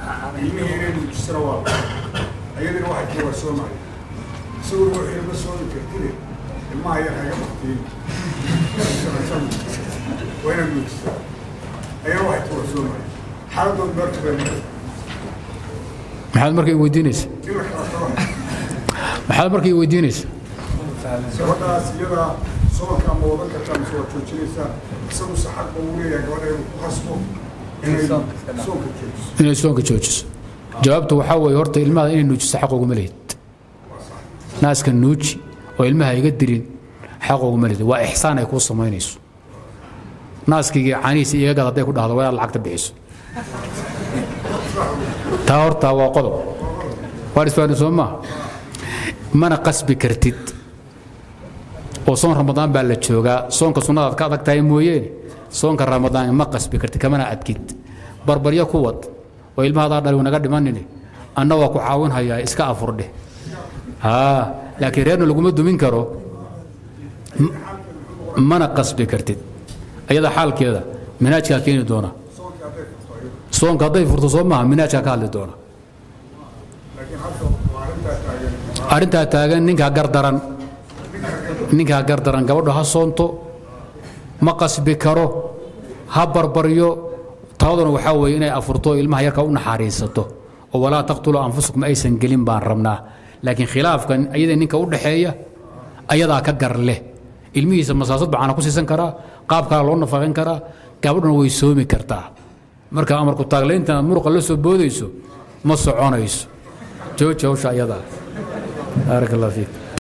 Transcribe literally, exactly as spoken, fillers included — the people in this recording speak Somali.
ilmihii inay nuujisana waa ayadina waxay ka warsoomaya sawir wixii ma soomi kartine ilmaha yar haga baktiin waa inay nuujisa ayana waxay ka warsoomaya xaaladooda beerta bay maraysa maxaad markay weydiinaysa maxaad markay weydiinaysa gabadhaas iyada soonka ama wadan kartaa mise waa joojinaysaa isagu saxaqa uu leeyahay gabadha inuu ku khasbo inay soonka joojiso inay soonka joojiso jawaabtu waxaa weeye horta ilmaha inay nuujiso xaq uguma lehid naaska nuuji oo ilmaha iga dirin xaq uguma lehid waa ixsaan ay kuu samaynayso naaskigii caniisa iga gad hadday ku dhahdo waa inaad lacagta bixiso taa horta waa qodob waa isfaani soo maaha mana qasbi kartid oo soon ramadaan baa la joogaa soonka sunnadaad ka adag tahay mooyeene soonka ramadaan ma qasbi kartid kamana adkid barbaryo ku wad oo ilmahadaa dhali naga dhimanine anna waa ku caawin hayaa iska afurdhe haa laakiin reerna laguma dumin karo mana qasbi kartid ayada xaalkeeda minhaajkaa keeni doona soonka hadday furto soo maaha minhaajkaa ka hadli doona arrintaa taagan ninkaa gardaran ninkaa gardaran gabadho ha soonto ma qasbi karo ha barbaryo taaduna waxaa weeye inay afurto ilmaha yarka u naxariisato oo walaa taqtuluu anfusakum aysan gelin baan rabnaa laakiin khilaafkan ayada ninka u dhaxeeya ayadaa ka gar leh ilmihiisa masaasad bacana ku siisan karaa qaab kale loo nafaqin karaa gabadhuna way soomi kartaa marka amarku taaglaynta muruqa la soo boodayso ma soconayso jooji hawsha ayadaa baarak allah fiik